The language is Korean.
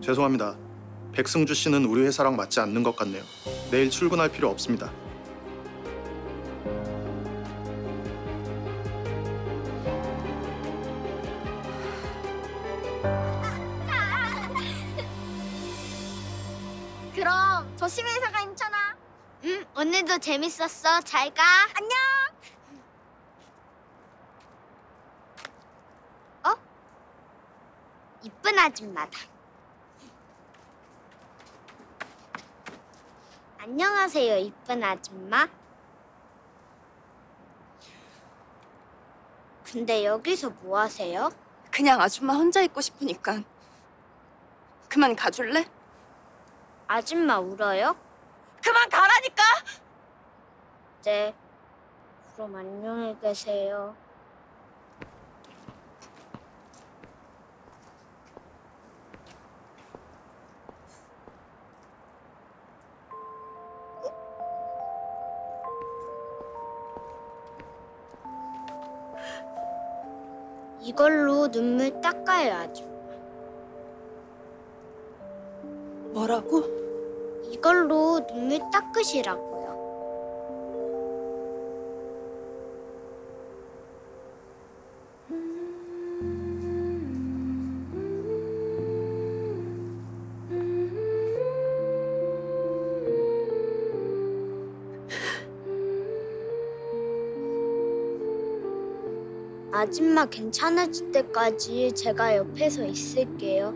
죄송합니다. 백승주 씨는 우리 회사랑 맞지 않는 것 같네요. 내일 출근할 필요 없습니다. 그럼 조심히 회사가 임천아. 응, 오늘도 재밌었어. 잘 가. 안녕. 이쁜 아줌마다. 안녕하세요, 이쁜 아줌마. 근데 여기서 뭐 하세요? 그냥 아줌마 혼자 있고 싶으니까 그만 가줄래? 아줌마 울어요? 그만 가라니까! 네. 그럼 안녕히 계세요. 이걸로 눈물 닦아요, 아줌마. 뭐라고? 이걸로 눈물 닦으시라고요. 아줌마 괜찮아질 때까지 제가 옆에서 있을게요.